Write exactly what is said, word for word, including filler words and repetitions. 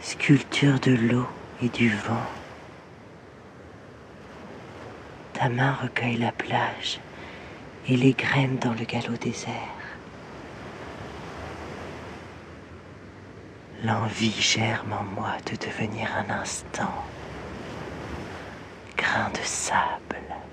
sculpture de l'eau et du vent. Ta main recueille la plage et les graines dans le galop désert. L'envie germe en moi de devenir un instant grain de sable.